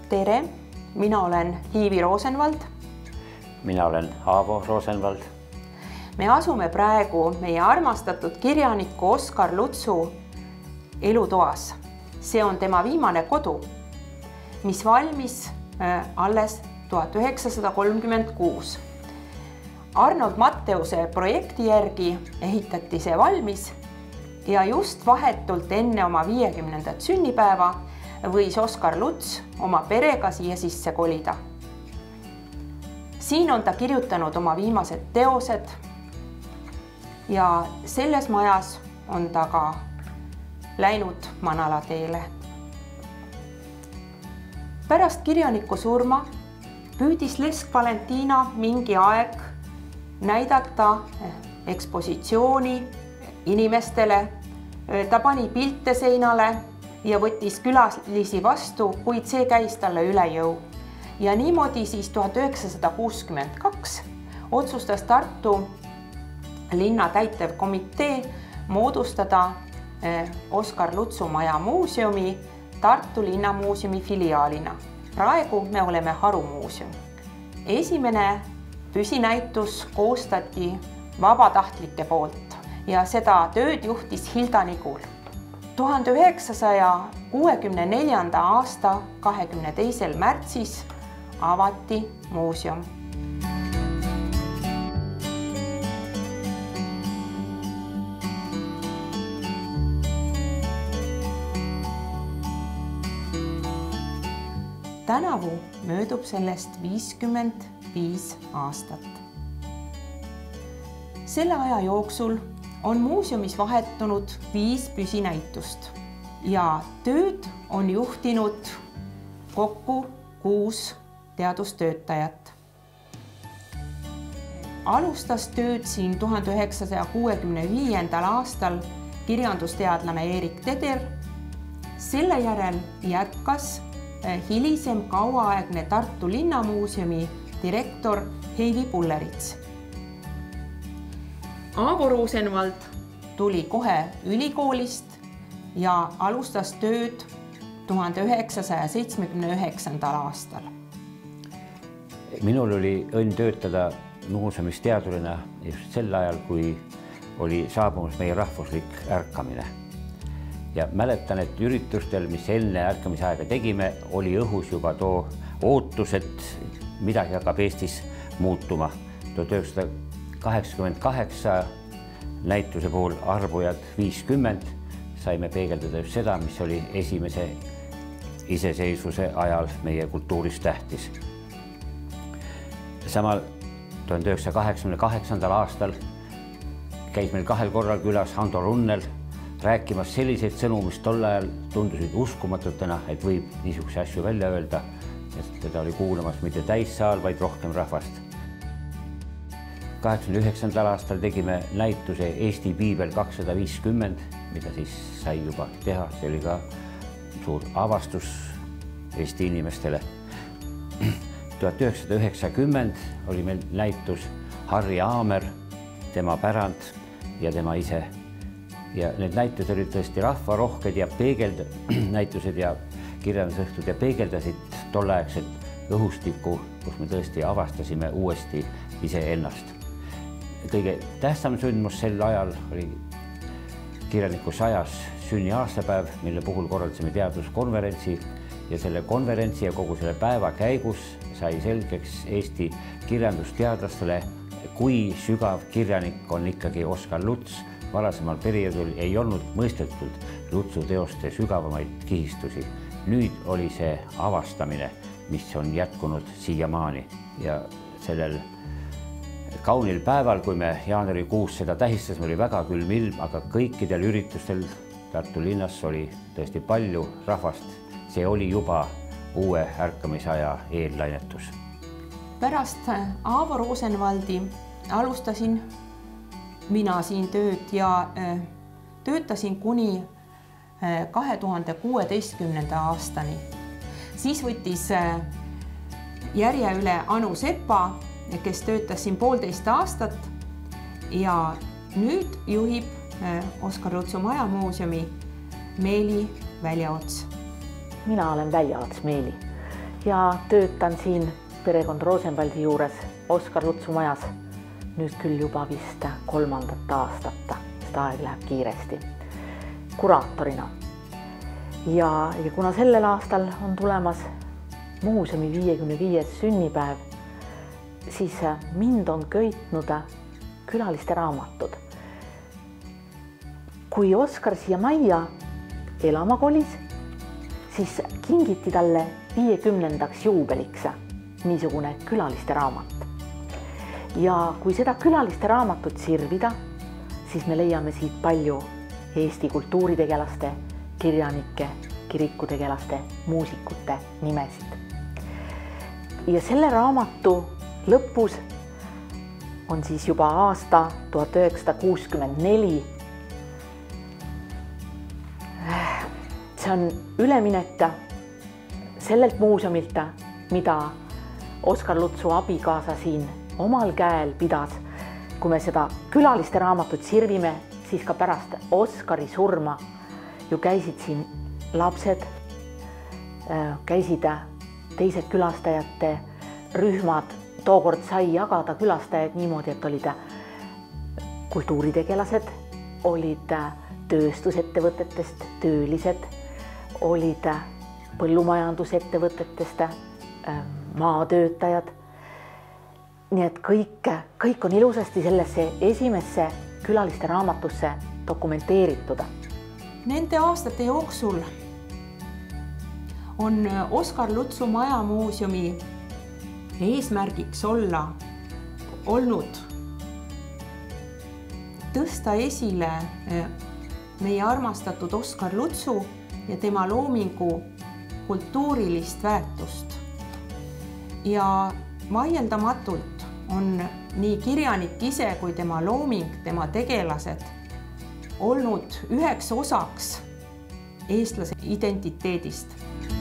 Tere, mina olen Hiivi Rosenvald. Mina olen Aavo Rosenvald. Me asume praegu meie armastatud kirjaniku Oskar Lutsu elutoas. See on tema viimane kodu, mis valmis alles 1936. Arnold Matteuse projekti järgi ehitati see valmis ja just vahetult enne oma 50. sünnipäeva võis Oskar Luts oma perega siia sisse kolida. Siin on ta kirjutanud oma viimased teosed ja selles majas on ta ka läinud manalateele. Pärast kirjaniku surma püüdis Lesk Valentina mingi aeg näidata ekspositsiooni inimestele. Ta pani pilte seinale ja võttis külalisi vastu, kuid see käis talle üle jõu. Ja niimoodi siis 1962 otsustas Tartu linna täitevkomitee moodustada Oskar Lutsu maja muuseumi Tartu linnamuuseumi filiaalina. Praegu me oleme Harumuuseum. Esimene püsinäitus koostati vabatahtlike poolt ja seda tööd juhtis Hilda Nigul. 1964. aasta 22. märtsis avati muuseum. Tänavu möödub sellest 55 aastat. Selle aja jooksul on muuseumis vahetunud 5 püsinäitust ja tööd on juhtinud kokku 6 teadustöötajat. Alustas tööd siin 1965. aastal kirjandusteadlane Erik Teder. Selle järel jätkas hilisem kauaaegne Tartu linnamuuseumi direktor Heivi Pullerits. Aavo Rosenvald tuli kohe ülikoolist ja alustas tööd 1979. aastal. Minul oli õnn töötada muuseumis teadurina just sel ajal, kui oli saabumas meie rahvuslik ärkamine. Ja mäletan, et üritustel, mis enne ärkamisaega tegime, oli õhus juba too ootus, et midagi hakkab Eestis muutuma. 1988 näituse puhul arvujad 50 saime peegeldada just seda, mis oli esimese iseseisvuse ajal meie kultuuris tähtis. Samal 1988. aastal käis meil 2 korral külas Hando Runnel rääkimas selliseid sõnu, mis tol ajal tundusid uskumatutena, et võib niisuguse asju välja öelda, et teda oli kuulamas mitte täissaal, vaid rohkem rahvast. 89. aastal tegime näituse Eesti piibel 250, mida siis sai juba teha. See oli ka suur avastus Eesti inimestele. 1990 oli meil näitus Harri Aamer, tema pärand ja tema ise. Ja need näitused olid tõesti rahvarohked ja näitused ja kirjandusõhtud ja peegeldasid tolleaegset õhustikku, kus me tõesti avastasime uuesti iseennast. Kõige tähtsam sündmus sel ajal oli kirjaniku 100. sünniaastapäev, mille puhul korraldasime teaduskonverentsi ja selle konverentsi ja kogu selle päeva käigus sai selgeks Eesti kirjandusteadlastele, kui sügav kirjanik on ikkagi Oskar Luts. Varasemal perioodil ei olnud mõistetud Lutsu teoste sügavamaid kihistusi. Nüüd oli see avastamine, mis on jätkunud siiamaani ja sellel kaunil päeval, kui me jaanuarikuus seda tähistasime, oli väga külm ilm, aga kõikidel üritustel Tartu linnas oli tõesti palju rahvast. See oli juba uue ärkamisaja eellainetus. Pärast Aavo Rosenvaldi alustasin mina siin tööd ja töötasin kuni 2016. aastani. Siis võttis järje üle Anu Sepa, kes töötas siin 1,5 aastat ja nüüd juhib Oskar Lutsu majamuuseumi Meeli Väljaots. Mina olen Väljaots Meeli ja töötan siin perekond Rosenvaldi juures Oskar Lutsu majas nüüd küll juba vist 3. aastat, sest aeg läheb kiiresti, kuraatorina. Ja kuna sellel aastal on tulemas muuseumi 55. sünnipäev, siis mind on köitnud külaliste raamatud. Kui Oskar siia majja elama kolis, siis kingiti talle 50. juubeliks niisugune külaliste raamat. Ja kui seda külaliste raamatut sirvida, siis me leiame siit palju Eesti kultuuritegelaste, kirjanike, kirikutegelaste, muusikute nimesid. Ja selle raamatu lõpus on siis juba aasta 1964. See on üleminek sellelt muuseumilt, mida Oskar Lutsu abikaasa siin omal käel pidas. Kui me seda külaliste raamatut sirvime, siis ka pärast Oskari surma ju käisid siin lapsed, käisid teised külastajate rühmad. Tookord sai jagada külastajaid niimoodi, et olid kultuuritegelased, olid tööstusettevõtetest töölised, olid põllumajandusettevõtetest maatöötajad. Nii et kõik on ilusasti sellesse esimesse külaliste raamatusse dokumenteeritud. Nende aastate jooksul on Oskar Lutsu majamuuseumi eesmärgiks olnud tõsta esile meie armastatud Oskar Lutsu ja tema loomingu kultuurilist väärtust. Ja vaieldamatult on nii kirjanik ise kui tema looming, tema tegelased olnud üheks osaks eestlase identiteedist.